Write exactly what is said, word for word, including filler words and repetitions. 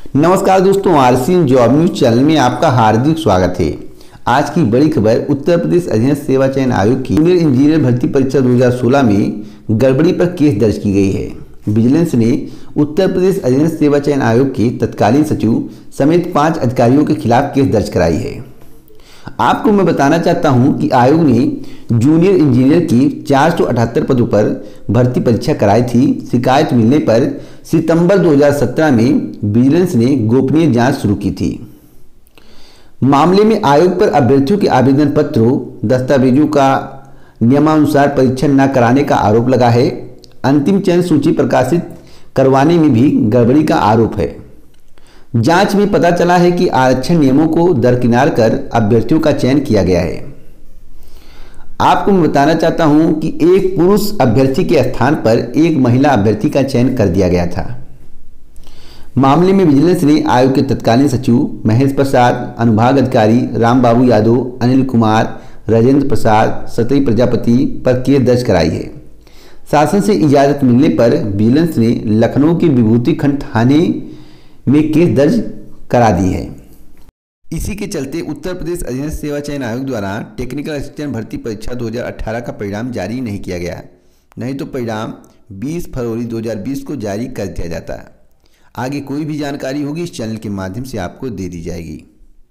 नमस्कार दोस्तों, RCN job news channel में आपका हार्दिक स्वागत है। आज की बड़ी खबर, उत्तर प्रदेश अधीनस्थ सेवा चयन आयोग की जूनियर इंजीनियर भर्ती परीक्षा दो हज़ार सोलह में गड़बड़ी पर केस दर्ज की गई है। विजिलेंस ने उत्तर प्रदेश अधीनस्थ सेवा चयन आयोग के तत्कालीन सचिव समेत पांच अधिकारियों के खिलाफ केस दर्ज कराई है। आपको मैं बताना चाहता हूं कि आयोग ने जूनियर इंजीनियर की चार सौ अठहत्तर पदों पर भर्ती परीक्षा कराई थी। शिकायत मिलने पर सितंबर दो हज़ार सत्रह में विजिलेंस ने गोपनीय जांच शुरू की थी। मामले में आयोग पर अभ्यर्थियों के आवेदन पत्रों, दस्तावेजों का नियमानुसार परीक्षण न कराने का आरोप लगा है। अंतिम चयन सूची प्रकाशित करवाने में भी गड़बड़ी का आरोप है। जांच में पता चला है कि आरक्षण नियमों को दरकिनार कर अभ्यर्थियों का चयन किया गया है। आपको मैं बताना चाहता हूं कि एक पुरुष अभ्यर्थी के स्थान पर एक महिला अभ्यर्थी का चयन कर दिया गया था। मामले में विजिलेंस ने आयोग के तत्कालीन सचिव महेश प्रसाद, अनुभाग अधिकारी रामबाबू यादव, अनिल कुमार, राजेंद्र प्रसाद, सतई प्रजापति पर केस दर्ज कराई है। शासन से इजाजत मिलने पर विजिलेंस ने लखनऊ के विभूति खंड थाने में केस दर्ज करा दी है। इसी के चलते उत्तर प्रदेश अधीनस्थ सेवा चयन आयोग द्वारा टेक्निकल असिस्टेंट भर्ती परीक्षा दो हज़ार अठारह का परिणाम जारी नहीं किया गया, नहीं तो परिणाम बीस फरवरी दो हज़ार बीस को जारी कर दिया जाता। आगे कोई भी जानकारी होगी इस चैनल के माध्यम से आपको दे दी जाएगी।